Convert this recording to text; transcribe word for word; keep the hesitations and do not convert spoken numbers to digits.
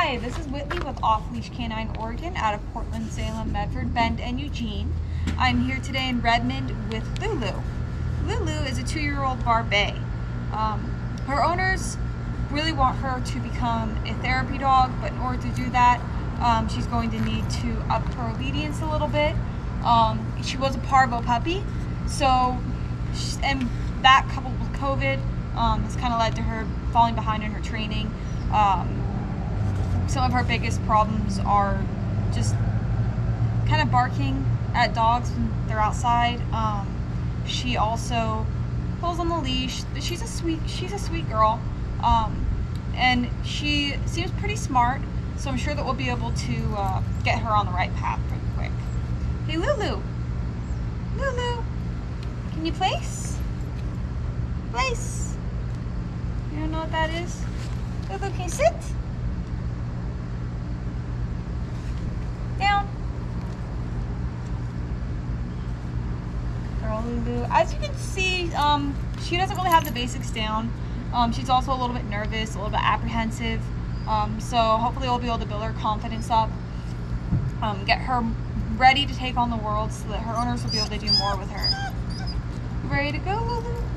Hi, this is Whitley with Off Leash Canine Oregon out of Portland, Salem, Medford, Bend, and Eugene. I'm here today in Redmond with Lulu. Lulu is a two-year-old Bar Bay. Um, her owners really want her to become a therapy dog, but in order to do that, um, she's going to need to up her obedience a little bit. Um, she was a parvo puppy, so and that coupled with COVID um, has kind of led to her falling behind in her training. Um, some of her biggest problems are just kind of barking at dogs when they're outside. Um, she also pulls on the leash. She's a sweet, she's a sweet girl, um, and she seems pretty smart. So I'm sure that we'll be able to uh, get her on the right path pretty quick. Hey, Lulu. Lulu, can you place? Place. You don't know what that is? Lulu, can you sit? Down. Girl, Lulu. As you can see, um, she doesn't really have the basics down. Um, she's also a little bit nervous, a little bit apprehensive. Um, so hopefully we'll be able to build her confidence up, um, get her ready to take on the world so that her owners will be able to do more with her. Ready to go, Lulu?